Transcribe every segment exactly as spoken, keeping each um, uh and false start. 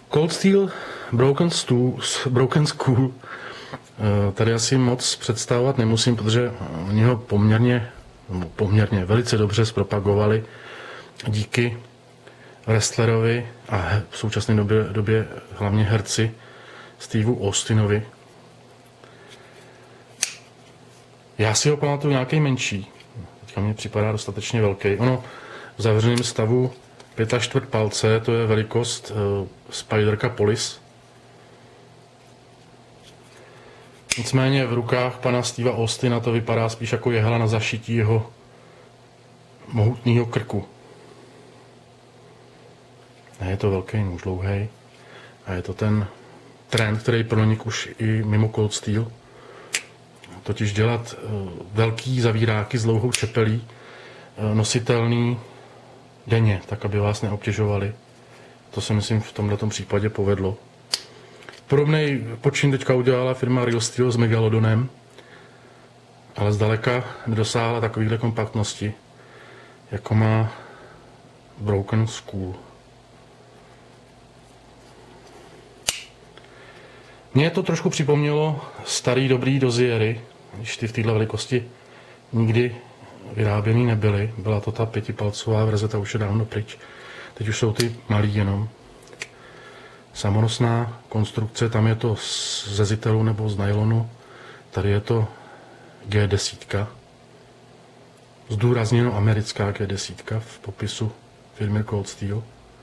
Cold Steel Broken, Stool, Broken School tady asi moc představovat nemusím, protože oni ho poměrně, poměrně velice dobře zpropagovali díky wrestlerovi a v současné době, době hlavně herci Steveu Austinovi. Já si ho pamatuju nějaký menší, teďka mně připadá dostatečně velký. Ono v zavřeném stavu pět a čtvrt palce, to je velikost uh, Spyderka Police. Nicméně v rukách pana Steva Austina to vypadá spíš jako jehla na zašití jeho mohutného krku. A je to velký nůž, dlouhý. A je to ten trend, který pronik už i mimo Cold Steel. Totiž dělat uh, velký zavíráky s dlouhou čepelí, uh, nositelný denně, tak aby vás neobtěžovali. To se myslím v tomto případě povedlo. Podobný počin teďka udělala firma Real Steel s Megalodonem, ale zdaleka nedosáhla takovýhle kompaktnosti, jako má Broken School. Mně to trošku připomnělo starý dobrý doziery, když ty v této velikosti nikdy vyráběný nebyly. Byla to ta pětipalcová verze, ta už je dávno pryč. Teď už jsou ty malý jenom. Samonosná konstrukce, tam je to ze zitelu nebo z nylonu. Tady je to G deset. Zdůrazněno americká G deset v popisu firmy Cold Steel.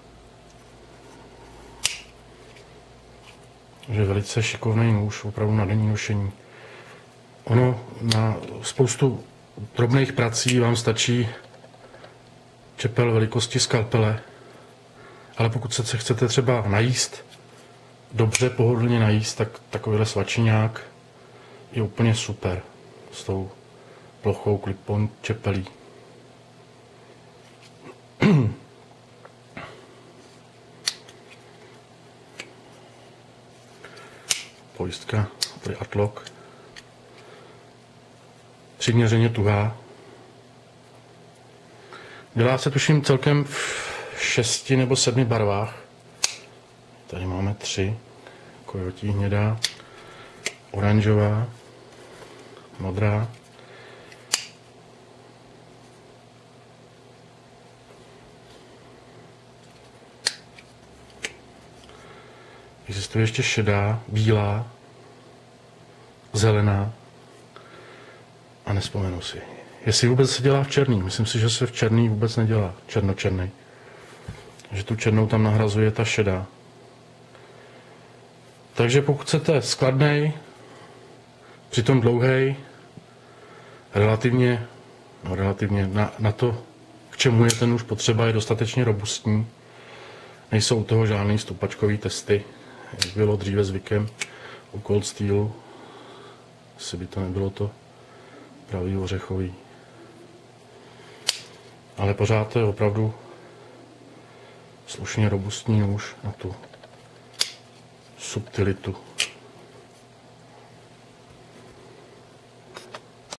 Že velice šikovný nůž, opravdu na denní nošení. Ono na spoustu drobných prací vám stačí čepel velikosti skalpele, ale pokud se chcete třeba najíst, dobře pohodlně najíst, tak takovýhle svačiňák je úplně super s tou plochou clip-on čepelí. Pojistka, tady Artlock. Přiměřeně tuhá. Dělá se tuším celkem v šesti nebo sedmi barvách. Tady máme tři. Kojotí hnědá, oranžová, modrá. Existuje ještě šedá, bílá, zelená a nespomenu si. Jestli vůbec se dělá v černý, myslím si, že se v černý vůbec nedělá, černočerný. Že tu černou tam nahrazuje ta šedá. Takže pokud chcete skladnej, přitom dlouhej, relativně, no relativně na, na to, k čemu je ten už potřeba, je dostatečně robustní. Nejsou u toho žádný stupačkový testy, jak bylo dříve zvykem u Cold Steelu. Asi by to nebylo to pravý ořechový. Ale pořád to je opravdu slušně robustní nůž na tu subtilitu.